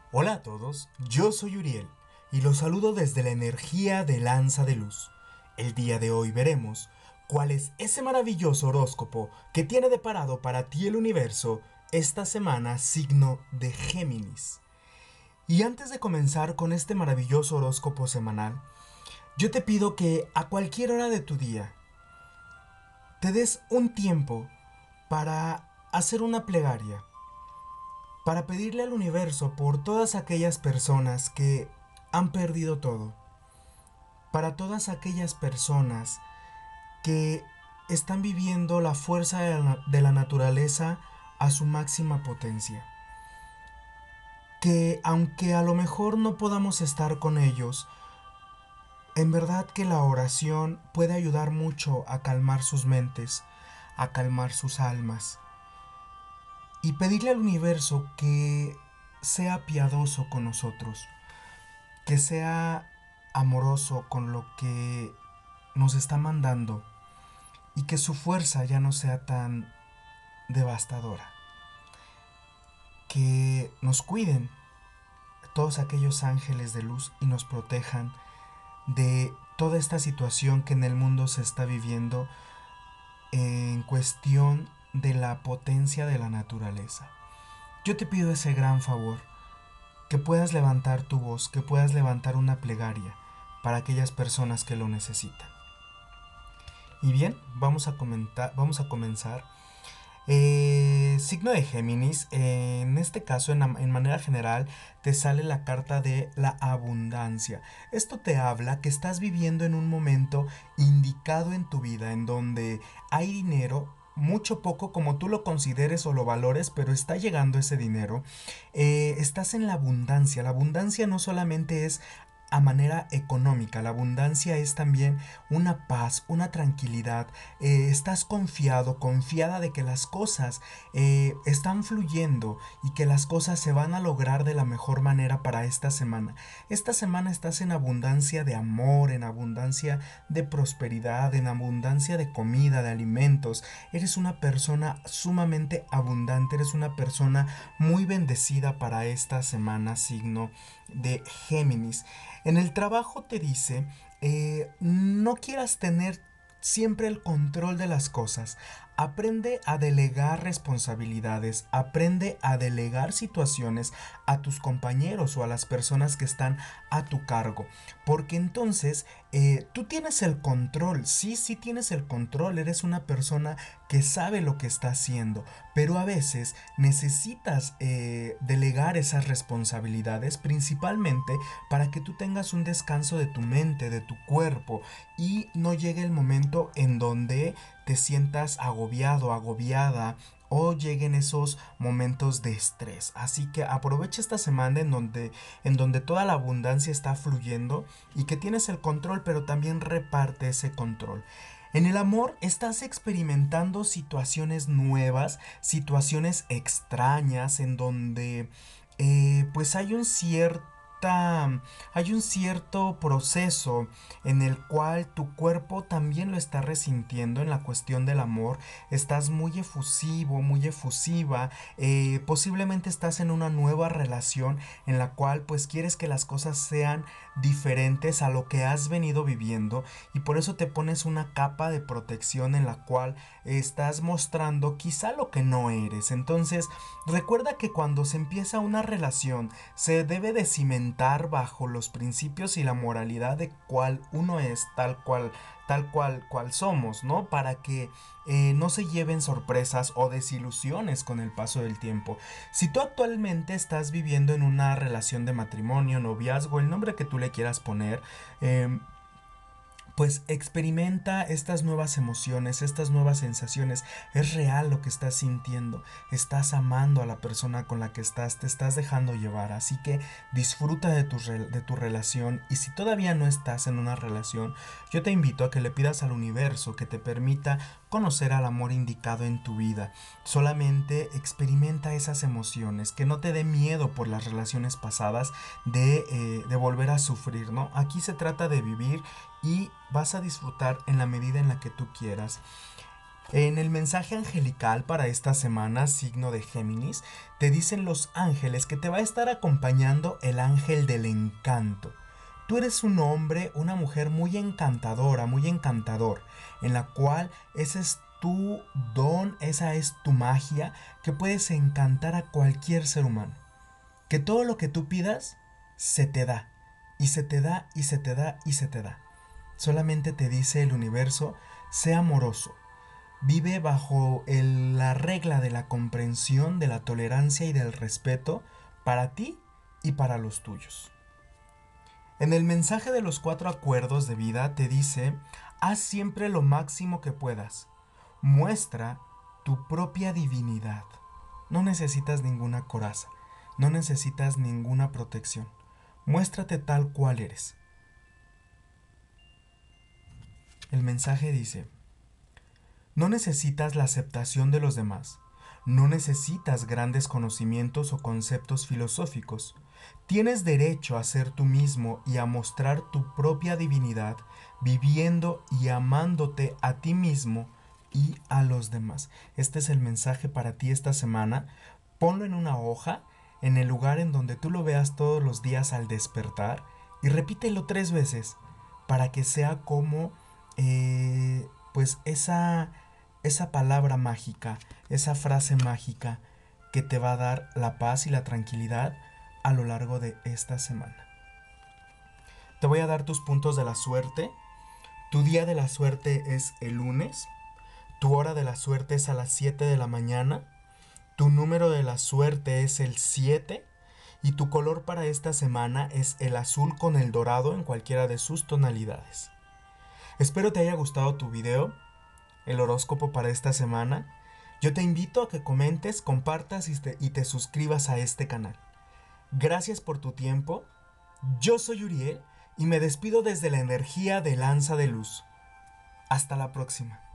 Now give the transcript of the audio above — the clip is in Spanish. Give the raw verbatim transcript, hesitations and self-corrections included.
Hola a todos, yo soy Uriel y los saludo desde la energía de Lanza de Luz. El día de hoy veremos cuál es ese maravilloso horóscopo que tiene deparado para ti el universo esta semana signo de Géminis. Y antes de comenzar con este maravilloso horóscopo semanal, yo te pido que a cualquier hora de tu día te des un tiempo para hacer una plegaria, para pedirle al universo por todas aquellas personas que han perdido todo, para todas aquellas personas que están viviendo la fuerza de la, de la naturaleza a su máxima potencia, que aunque a lo mejor no podamos estar con ellos, en verdad que la oración puede ayudar mucho a calmar sus mentes, a calmar sus almas, y pedirle al universo que sea piadoso con nosotros, que sea amoroso con lo que nos está mandando y que su fuerza ya no sea tan devastadora. Que nos cuiden todos aquellos ángeles de luz y nos protejan de toda esta situación que en el mundo se está viviendo en cuestión de la potencia de la naturaleza. Yo te pido ese gran favor, que puedas levantar tu voz, que puedas levantar una plegaria para aquellas personas que lo necesitan. Y bien, vamos a comentar, vamos a comenzar. Eh, signo de Géminis, eh, en este caso, en, en manera general, te sale la carta de la abundancia. Esto te habla que estás viviendo en un momento indicado en tu vida, en donde hay dinero, mucho poco como tú lo consideres o lo valores, pero está llegando ese dinero. Eh, estás en la abundancia. La abundancia no solamente es a manera económica, la abundancia es también una paz, una tranquilidad, eh, estás confiado, confiada de que las cosas eh, están fluyendo y que las cosas se van a lograr de la mejor manera para esta semana. Esta semana estás en abundancia de amor, en abundancia de prosperidad, en abundancia de comida, de alimentos. Eres una persona sumamente abundante, eres una persona muy bendecida para esta semana, signo de Géminis. En el trabajo te dice, eh, no quieras tener siempre el control de las cosas. Aprende a delegar responsabilidades, aprende a delegar situaciones a tus compañeros o a las personas que están a tu cargo. Porque entonces eh, tú tienes el control, sí, sí tienes el control, eres una persona que sabe lo que está haciendo, pero a veces necesitas eh, delegar esas responsabilidades principalmente para que tú tengas un descanso de tu mente, de tu cuerpo y no llegue el momento en donde te sientas agobiado, agobiada o lleguen esos momentos de estrés. Así que aprovecha esta semana en donde, en donde toda la abundancia está fluyendo y que tienes el control, pero también reparte ese control. En el amor estás experimentando situaciones nuevas, situaciones extrañas en donde eh, pues hay un cierto hay un cierto proceso en el cual tu cuerpo también lo está resintiendo en la cuestión del amor. Estás muy efusivo, muy efusiva. Eh, posiblemente estás en una nueva relación en la cual pues quieres que las cosas sean diferentes a lo que has venido viviendo y por eso te pones una capa de protección en la cual estás mostrando quizá lo que no eres. Entonces recuerda que cuando se empieza una relación se debe de cimentar bajo los principios y la moralidad de cuál uno es, tal cual, tal cual, cual somos, ¿no? Para que eh, no se lleven sorpresas o desilusiones con el paso del tiempo. Si tú actualmente estás viviendo en una relación de matrimonio, noviazgo, el nombre que tú le quieras poner, eh, pues experimenta estas nuevas emociones, estas nuevas sensaciones. Es real lo que estás sintiendo. Estás amando a la persona con la que estás, te estás dejando llevar. Así que disfruta de tu, de tu relación. Y si todavía no estás en una relación, yo te invito a que le pidas al universo que te permita conocer al amor indicado en tu vida. Solamente experimenta esas emociones, que no te dé miedo por las relaciones pasadas de, eh, de volver a sufrir, ¿no? Aquí se trata de vivir y vas a disfrutar en la medida en la que tú quieras. En el mensaje angelical para esta semana, signo de Géminis, te dicen los ángeles que te va a estar acompañando el ángel del encanto. Tú eres un hombre, una mujer muy encantadora, muy encantador, en la cual ese es tu don, esa es tu magia, que puedes encantar a cualquier ser humano. Que todo lo que tú pidas, se te da, y se te da, y se te da, y se te da. Solamente te dice el universo, sé amoroso. Vive bajo el- la regla de la comprensión, de la tolerancia y del respeto para ti y para los tuyos. En el mensaje de los cuatro acuerdos de vida te dice, haz siempre lo máximo que puedas. Muestra tu propia divinidad. No necesitas ninguna coraza, no necesitas ninguna protección. Muéstrate tal cual eres. El mensaje dice, no necesitas la aceptación de los demás. No necesitas grandes conocimientos o conceptos filosóficos. Tienes derecho a ser tú mismo y a mostrar tu propia divinidad, viviendo y amándote a ti mismo y a los demás. Este es el mensaje para ti esta semana. Ponlo en una hoja, en el lugar en donde tú lo veas todos los días al despertar, y repítelo tres veces para que sea como eh, pues esa esa palabra mágica, esa frase mágica que te va a dar la paz y la tranquilidad a lo largo de esta semana. Te voy a dar tus puntos de la suerte. Tu día de la suerte es el lunes. Tu hora de la suerte es a las siete de la mañana. Tu número de la suerte es el siete. Y tu color para esta semana es el azul con el dorado en cualquiera de sus tonalidades. Espero te haya gustado tu video, el horóscopo para esta semana. Yo te invito a que comentes, compartas y te, y te suscribas a este canal. Gracias por tu tiempo. Yo soy Uriel y me despido desde la energía de Lanza de Luz. Hasta la próxima.